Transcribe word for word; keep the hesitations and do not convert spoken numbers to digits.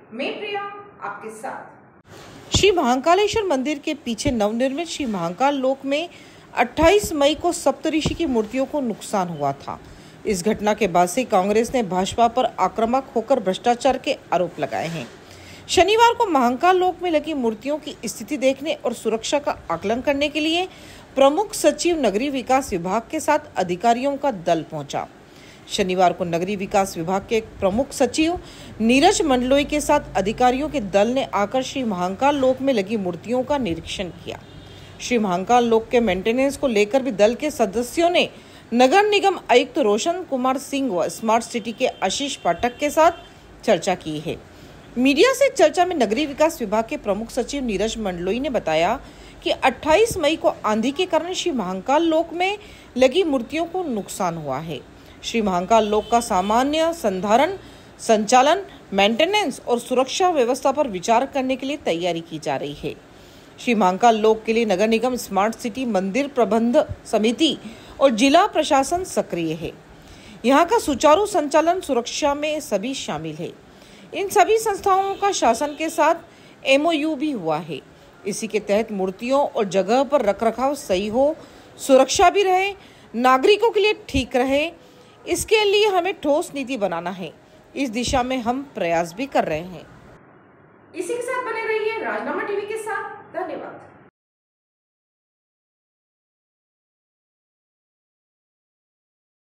मैं प्रिया आपके साथ। श्री महाकालेश्वर मंदिर के पीछे नवनिर्मित श्री महाकाल लोक में अट्ठाईस मई को सप्तऋषि की मूर्तियों को नुकसान हुआ था। इस घटना के बाद से कांग्रेस ने भाजपा पर आक्रामक होकर भ्रष्टाचार के आरोप लगाए हैं। शनिवार को महाकाल लोक में लगी मूर्तियों की स्थिति देखने और सुरक्षा का आकलन करने के लिए प्रमुख सचिव नगरीय विकास विभाग के साथ अधिकारियों का दल पहुंचा। शनिवार को नगरीय विकास विभाग के प्रमुख सचिव नीरज मंडलोई के साथ अधिकारियों के दल ने आकर श्री महाकाल लोक में लगी मूर्तियों का निरीक्षण किया। श्री महाकाल लोक के मेंटेनेंस को लेकर भी दल के सदस्यों ने नगर निगम आयुक्त रोशन कुमार सिंह व स्मार्ट सिटी के आशीष पाठक के साथ चर्चा की है। मीडिया से चर्चा में नगरीय विकास विभाग के प्रमुख सचिव नीरज मंडलोई ने बताया कि अट्ठाईस मई को आंधी के कारण श्री महाकाल लोक में लगी मूर्तियों को नुकसान हुआ है। श्री महाकाल लोक का सामान्य संधारण, संचालन, मेंटेनेंस और सुरक्षा व्यवस्था पर विचार करने के लिए तैयारी की जा रही है। श्री महाकाल लोक के लिए नगर निगम, स्मार्ट सिटी, मंदिर प्रबंध समिति और जिला प्रशासन सक्रिय है। यहाँ का सुचारू संचालन, सुरक्षा में सभी शामिल है। इन सभी संस्थाओं का शासन के साथ एमओयू भी हुआ है। इसी के तहत मूर्तियों और जगह पर रखरखाव सही हो, सुरक्षा भी रहे, नागरिकों के लिए ठीक रहे, इसके लिए हमें ठोस नीति बनाना है। इस दिशा में हम प्रयास भी कर रहे हैं। इसी के साथ बने रहिए राजनामा टीवी के साथ। धन्यवाद।